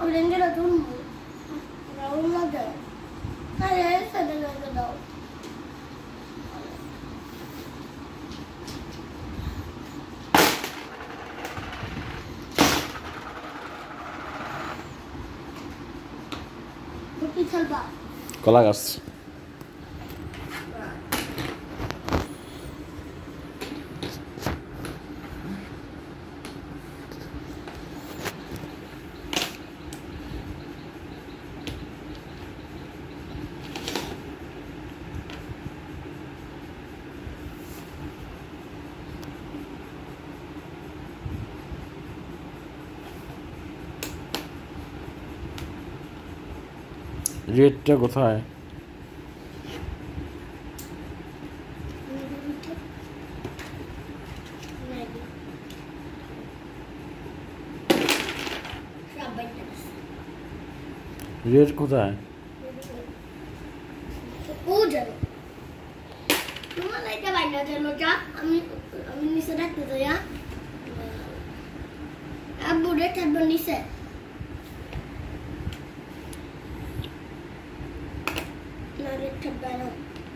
orange la tu brown la de aye sada la dao কি খেলবা কলা গাছ রেটটা কোথায় রেট কোথায় ও জানো তোমার লাইটটা বাইরে চলো যা আমি নিচে রাখতে যাই আব্বু রেট থাকবে নিচে না রেট থাকবে না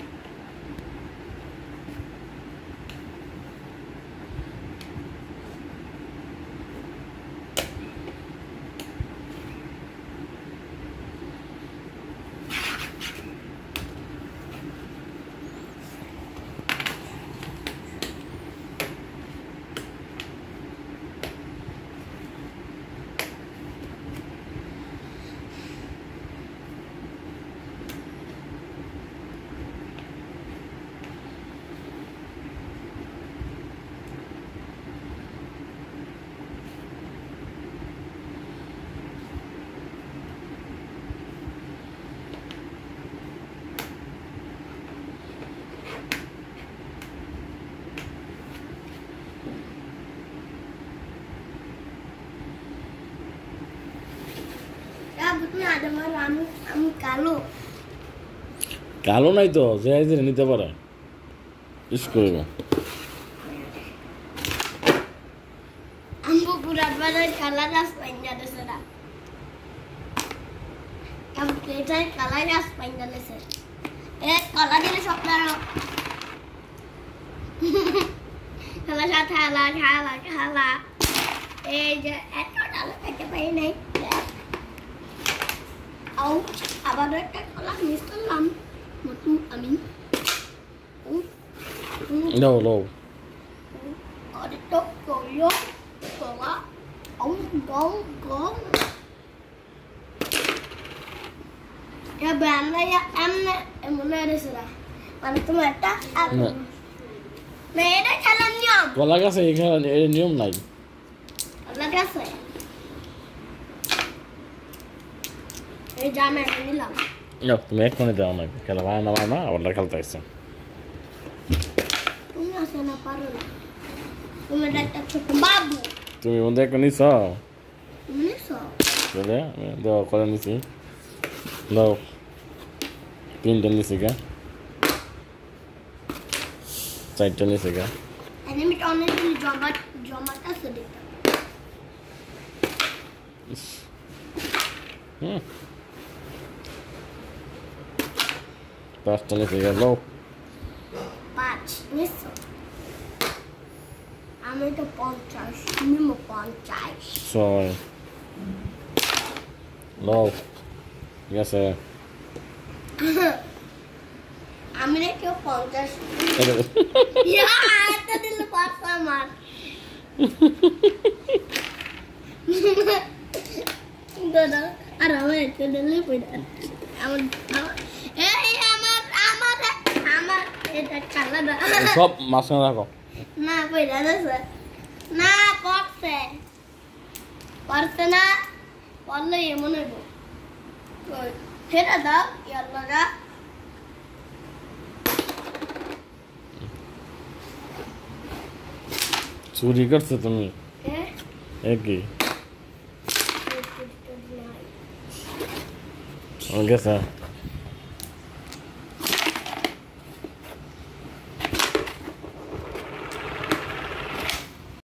আমি কালো কালো নাই তো যে নিতে পারে ইস করব আমবো পুরা বারে কালার রাস পাইনা দেছরা কাম কেটাই কালার রাস পাইনা দেছে এ কালার দিলে সবটারো কালার সাথে হালা এই যে এতটা লাগাতে পাই নাই আও আবার একটা কলা মিস করলাম মতু আমি লো আর তো কইও কলা গং ya banda ya amne emune resura মানে তোমার একটা না এটা খেলার নিয়ম কলা গাছে এখানে এর নিয়ম নাই কলা গাছে এই জামে নিলাম না তুমি এখনই দাও না খেলা ভাই না আবার খেলতে আসছেন তুমি আসে না পারো না তুমি একটা ছোট বাবু তুমি মধ্যে এখন নিছ চলে দাও করে নিছি দাও তিনটা নিছি গা চারটা নিছি গা আমি তো অনেক জমাটা আছে পাঁচটা নিছি গা লো 5 নিছো আমি তো 50 নিমো 50 ছয় লো গেছে আমি নাকি 50 ইয়া এটা দিল পাঁচ আমার দাদা আর আমার এটা দিলে পড়ে আমার এই আমার এটা কালা না সব মাছখানে রাখো না পড়ে আছে না করছে না বললে এমন হইব ফেরা দাও ইয়াল্লারা চুরি করছো তুমি একই গেছে